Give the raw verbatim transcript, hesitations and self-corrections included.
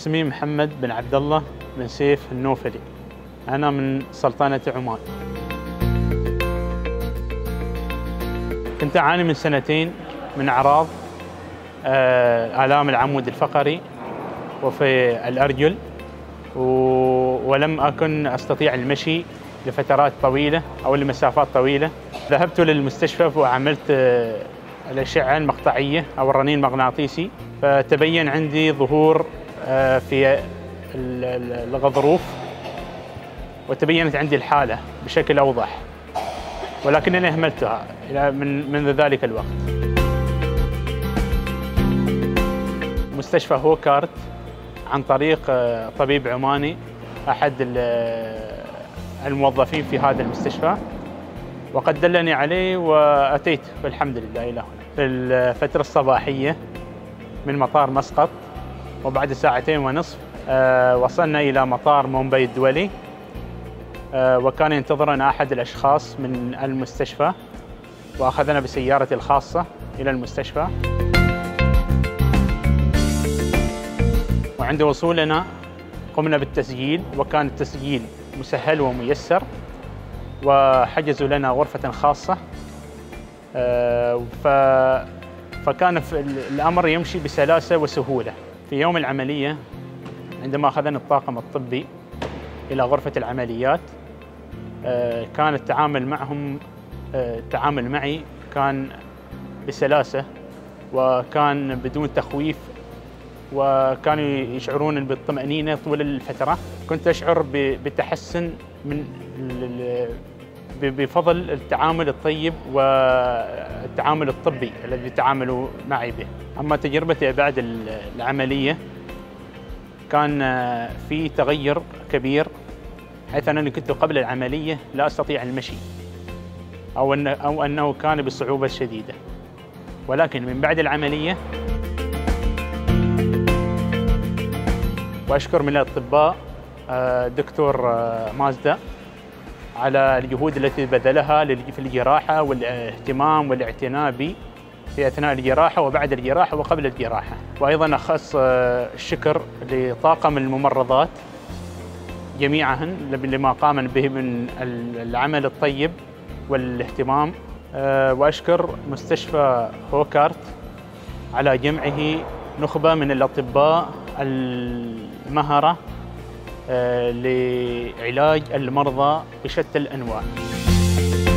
اسمي محمد بن عبدالله بن سيف النوفلي. أنا من سلطنة عمان. كنت أعاني من سنتين من أعراض آلام العمود الفقري وفي الأرجل، ولم أكن أستطيع المشي لفترات طويلة أو لمسافات طويلة. ذهبت للمستشفى وعملت الأشعة المقطعية أو الرنين المغناطيسي، فتبين عندي ظهور في الغضروف، وتبينت عندي الحالة بشكل أوضح، ولكنني أهملتها من منذ ذلك الوقت. مستشفى هوكارت عن طريق طبيب عماني أحد الموظفين في هذا المستشفى، وقد دلني عليه وأتيت والحمد لله إلى هنا في الفترة الصباحية من مطار مسقط. وبعد ساعتين ونصف وصلنا إلى مطار مومباي الدولي، وكان ينتظرنا أحد الأشخاص من المستشفى، وأخذنا بسيارتي الخاصة إلى المستشفى. وعند وصولنا قمنا بالتسجيل، وكان التسجيل مسهل وميسر، وحجزوا لنا غرفة خاصة. فكان الأمر يمشي بسلاسة وسهولة. في يوم العملية عندما أخذنا الطاقم الطبي إلى غرفة العمليات، كان التعامل معهم التعامل معي كان بسلاسة، وكان بدون تخويف، وكانوا يشعرون بالطمأنينة طول الفترة. كنت أشعر بتحسن من بفضل التعامل الطيب والتعامل الطبي الذي تعاملوا معي به. أما تجربتي بعد العملية كان في تغير كبير، حيث أنني كنت قبل العملية لا أستطيع المشي، أو أن أو أنه كان بصعوبة شديدة، ولكن من بعد العملية وأشكر من الأطباء دكتور مازدا على الجهود التي بذلها في الجراحة والاهتمام والاعتناء بي في أثناء الجراحة وبعد الجراحة وقبل الجراحة. وأيضا أخص الشكر لطاقم الممرضات جميعهن لما قامن به من العمل الطيب والاهتمام. وأشكر مستشفى هوكارت على جمعه نخبة من الأطباء المهرة لعلاج المرضى بشتى الأنواع.